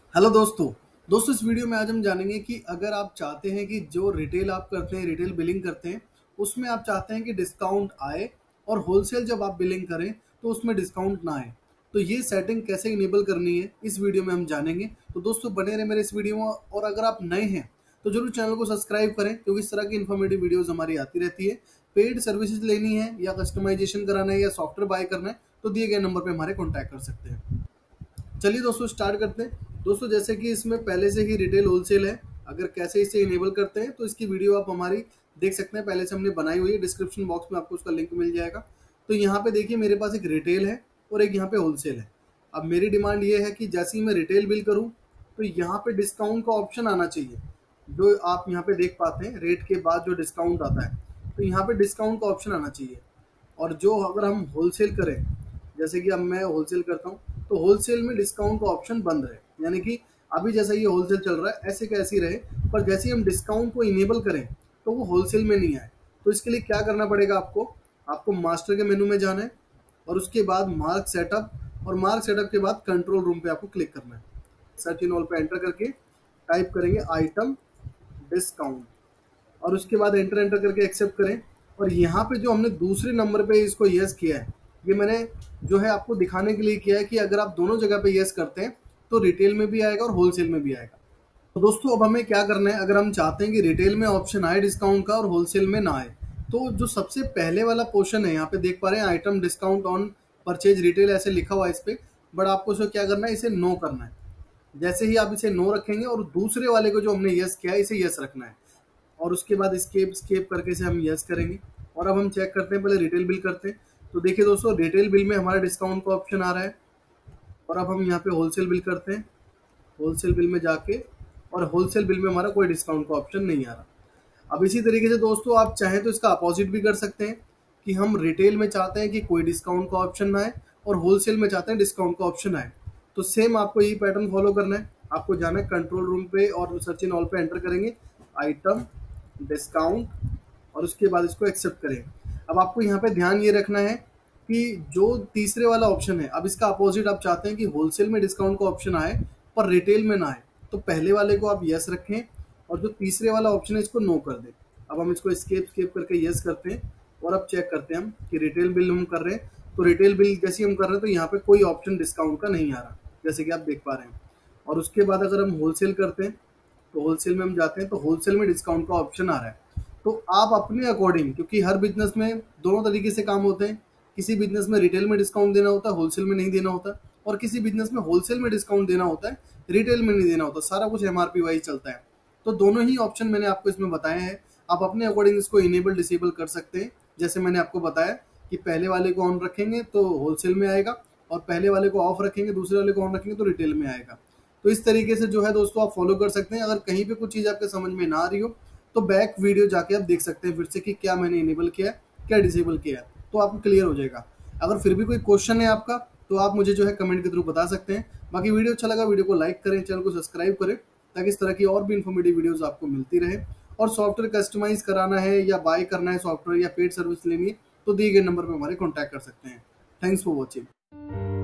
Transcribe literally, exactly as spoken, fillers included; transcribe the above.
Hello दोस्तों दोस्तों इस वीडियो में आज हम जानेंगे कि अगर आप चाहते हैं कि जो रिटेल आप करते हैं, रिटेल बिलिंग करते हैं, उसमें आप चाहते हैं कि डिस्काउंट आए और होलसेल जब आप बिलिंग करें तो उसमें डिस्काउंट ना आए, तो ये सेटिंग कैसे इनेबल करनी है इस वीडियो में हम जानेंगे। तो दोस्तों बने रहे मेरे इस वीडियो में, और अगर आप नए हैं तो जरूर चैनल को सब्सक्राइब करें क्योंकि इस तरह की इन्फॉर्मेटिव वीडियोज हमारी आती रहती है। पेड सर्विसेज लेनी है या कस्टमाइजेशन कराना है या सॉफ्टवेयर बाय करना है तो दिए गए नंबर पर हमारे कॉन्टैक्ट कर सकते हैं। चलिए दोस्तों स्टार्ट करते हैं। दोस्तों जैसे कि इसमें पहले से ही रिटेल होलसेल है, अगर कैसे इसे इनेबल करते हैं तो इसकी वीडियो आप हमारी देख सकते हैं, पहले से हमने बनाई हुई है, डिस्क्रिप्शन बॉक्स में आपको उसका लिंक मिल जाएगा। तो यहाँ पे देखिए मेरे पास एक रिटेल है और एक यहाँ पे होलसेल है। अब मेरी डिमांड ये है कि जैसे ही मैं रिटेल बिल करूँ तो यहाँ पे डिस्काउंट का ऑप्शन आना चाहिए, जो आप यहाँ पे देख पाते हैं रेट के बाद जो डिस्काउंट आता है, तो यहाँ पे डिस्काउंट का ऑप्शन आना चाहिए। और जो अगर हम होलसेल करें, जैसे कि अब मैं होलसेल करता हूँ तो होलसेल में डिस्काउंट का ऑप्शन बंद रहे, यानी कि अभी जैसा ये होलसेल चल रहा है ऐसे कैसे ही रहे, पर जैसे ही हम डिस्काउंट को इनेबल करें तो वो होलसेल में नहीं आए। तो इसके लिए क्या करना पड़ेगा, आपको आपको मास्टर के मेनू में जाना है और उसके बाद मार्क सेटअप, और मार्क सेटअप के बाद कंट्रोल रूम पे आपको क्लिक करना है। सर्च इन ऑल पे एंटर करके टाइप करेंगे आइटम डिस्काउंट और उसके बाद एंटर एंटर करके एक्सेप्ट करें। और यहाँ पे जो हमने दूसरे नंबर पे इसको यस किया है, ये मैंने जो है आपको दिखाने के लिए किया है कि अगर आप दोनों जगह पे यस करते हैं तो रिटेल में भी आएगा और होलसेल में भी आएगा। तो दोस्तों अब हमें क्या करना है, अगर हम चाहते हैं कि रिटेल में ऑप्शन आए डिस्काउंट का और होलसेल में ना आए, तो जो सबसे पहले वाला पोर्शन है यहाँ पे देख पा रहे हैं item discount on purchase retail ऐसे लिखा हुआ है इस पे, बट आपको इसे क्या करना है, इसे नो करना है। जैसे ही आप इसे नो रखेंगे और दूसरे वाले को जो हमने यस किया है इसे यस रखना है, और उसके बाद स्केप स्केप करके इसे हम यस करेंगे। और अब हम चेक करते हैं, पहले रिटेल बिल करते हैं। तो देखिए दोस्तों रिटेल बिल में हमारा डिस्काउंट का ऑप्शन आ रहा है, और अब हम यहाँ पे होलसेल बिल करते हैं। होलसेल बिल में जाके, और होलसेल बिल में हमारा कोई डिस्काउंट का ऑप्शन नहीं आ रहा। अब इसी तरीके से दोस्तों आप चाहें तो इसका अपोजिट भी कर सकते हैं कि हम रिटेल में चाहते हैं कि कोई डिस्काउंट का ऑप्शन ना आए और होलसेल में चाहते हैं डिस्काउंट का ऑप्शन आए। तो सेम आपको यही पैटर्न फॉलो करना है। आपको जाना है कंट्रोल रूम पे और सर्च इन ऑल पे एंटर करेंगे आइटम डिस्काउंट और उसके बाद इसको एक्सेप्ट करें। अब आपको यहाँ पे ध्यान ये रखना है कि जो तीसरे वाला ऑप्शन है, अब इसका अपोजिट आप चाहते हैं कि होलसेल में डिस्काउंट का ऑप्शन आए पर रिटेल में ना आए, तो पहले वाले को आप यस रखें और जो तीसरे वाला ऑप्शन है इसको नो कर दें। अब हम इसको स्केप स्केप करके यस करते हैं और अब चेक करते हैं हम कि रिटेल बिल हम कर रहे हैं, तो रिटेल बिल जैसे हम कर रहे हैं तो यहाँ पे कोई ऑप्शन डिस्काउंट का नहीं आ रहा, जैसे कि आप देख पा रहे हैं। और उसके बाद अगर हम होलसेल करते हैं तो होलसेल में हम जाते हैं तो होलसेल में डिस्काउंट का ऑप्शन आ रहा है। तो आप अपने अकॉर्डिंग, क्योंकि हर बिजनेस में दोनों तरीके से काम होते हैं, किसी बिजनेस में रिटेल में डिस्काउंट देना होता है, होलसेल में नहीं देना होता, और किसी बिजनेस में होलसेल में डिस्काउंट देना होता है, रिटेल में नहीं देना होता, सारा कुछ एमआरपी वाइज चलता है। तो दोनों ही ऑप्शन मैंने आपको इसमें बताए हैं, आप अपने अकॉर्डिंग इसको इनेबल डिसेबल कर सकते हैं। जैसे मैंने आपको बताया कि पहले वाले को ऑन रखेंगे तो होलसेल में आएगा, और पहले वाले को ऑफ रखेंगे, दूसरे वाले को ऑन रखेंगे तो रिटेल में आएगा। तो इस तरीके से जो है दोस्तों आप फॉलो कर सकते हैं। अगर कहीं पे कुछ चीज़ आपके समझ में ना आ रही हो तो बैक वीडियो जाके आप देख सकते हैं फिर से कि क्या मैंने इनेबल किया है, क्या डिसेबल किया है, तो आपको क्लियर हो जाएगा। अगर फिर भी कोई क्वेश्चन है आपका तो आप मुझे जो है कमेंट के थ्रू बता सकते हैं। बाकी वीडियो अच्छा लगा वीडियो को लाइक करें, चैनल को सब्सक्राइब करें ताकि इस तरह की और भी इन्फॉर्मेटिव वीडियोस आपको मिलती रहे। और सॉफ्टवेयर कस्टमाइज कराना है या बाय करना है सॉफ्टवेयर या पेड सर्विस लेनी है तो दिए गए नंबर पर हमारे कॉन्टैक्ट कर सकते हैं। Thanks for watching.